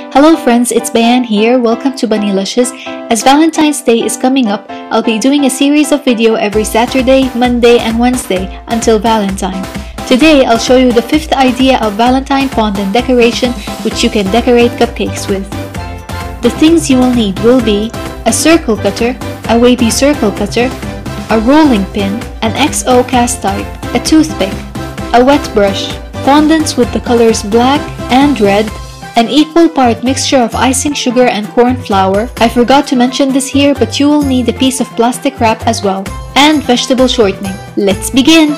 Hello friends, it's Bayan here. Welcome to Bunnylushes. As Valentine's Day is coming up, I'll be doing a series of video every Saturday, Monday, and Wednesday until Valentine. Today, I'll show you the 5th idea of Valentine fondant decoration which you can decorate cupcakes with. The things you will need will be a circle cutter, a wavy circle cutter, a rolling pin, an XO cast type, a toothpick, a wet brush, fondants with the colors black and red, an equal part mixture of icing sugar and corn flour. I forgot to mention this here, but you will need a piece of plastic wrap as well, and vegetable shortening. Let's begin!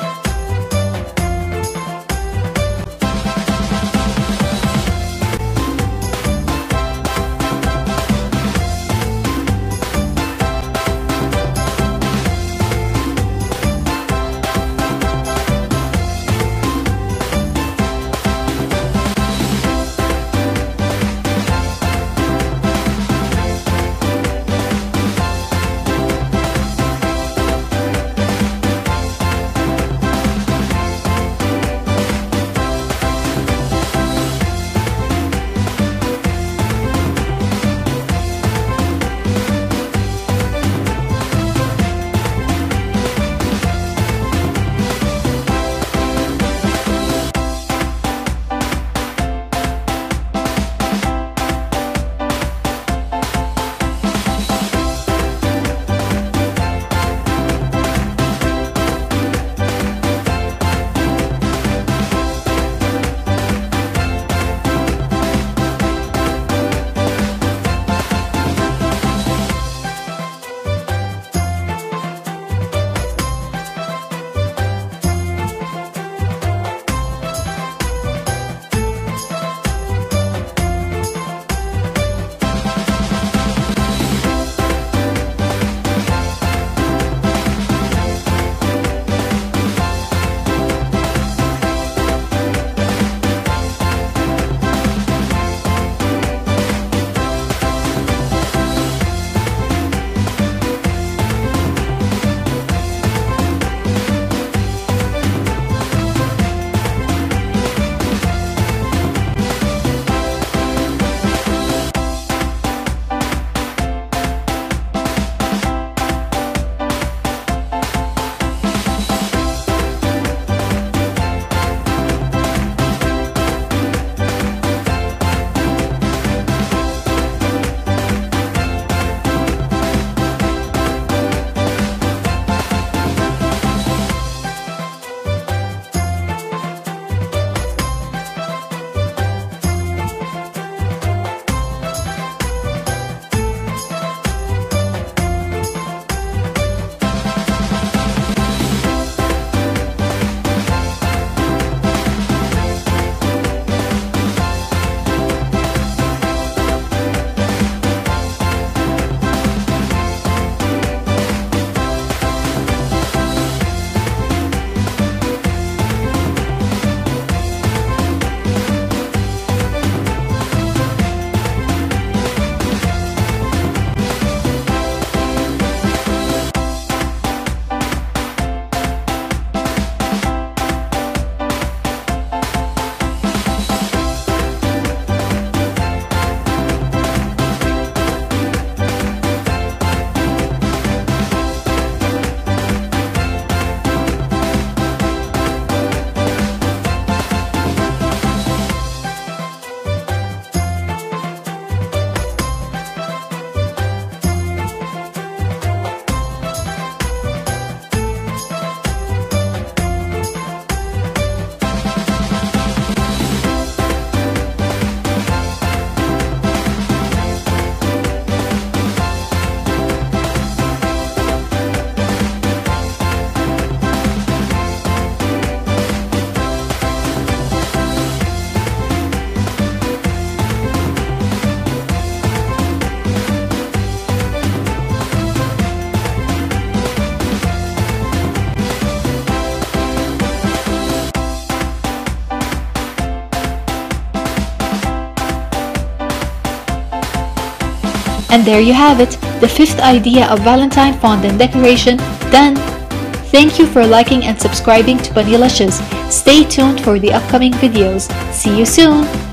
And there you have it, the 5th idea of Valentine fondant decoration done! Thank you for liking and subscribing to Bunnylushes. Stay tuned for the upcoming videos. See you soon!